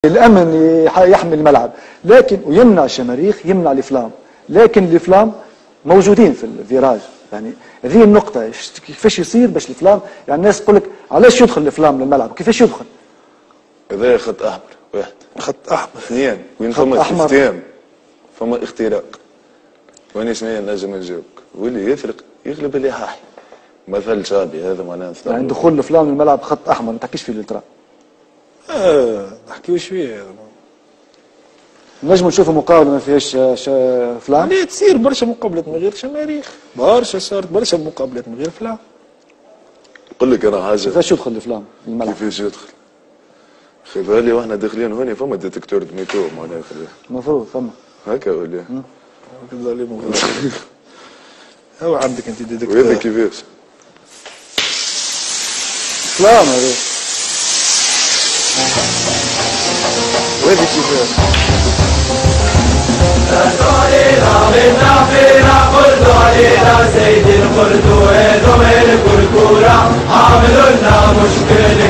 الامن يحمي الملعب، لكن ويمنع الشماريخ، يمنع الافلام، لكن الافلام موجودين في الفيراج. يعني هذه النقطة، كيفاش يصير باش الافلام، يعني الناس تقول لك علاش يدخل الافلام للملعب؟ كيفاش يدخل؟ هذا خط احمر واحد، خط احمر اثنين، وين فما استفتام فما اختراق. وانا شنيا نجم نجاوبك، واللي يثرق يغلب اللي حاحي. مثل شعبي هذا معناه يعني دخول الافلام للملعب خط احمر، ما تحكيش فيه الالترا. نحكيوش فيه هذا. نجم نشوفوا مقابله ما فيهاش افلام؟ لا تصير برشا مقابلات من غير شماريخ، برشا صارت برشا مقابلات من غير افلام. نقول لك انا حاجه، كيفاش يدخل الافلام للملعب؟ كيفاش يدخل؟ خي بالي واحنا داخلين هوني فما ديتكتور دميتو معناها المفروض فما هكا ولا؟ هكا ظالم هو عندك انت ديتكتور. وهذا كيفاش؟ افلام هذا. وهذا كيفاش؟ قلت علينا سيد القلت وهذم الكركورة عاملوا لنا مشكلة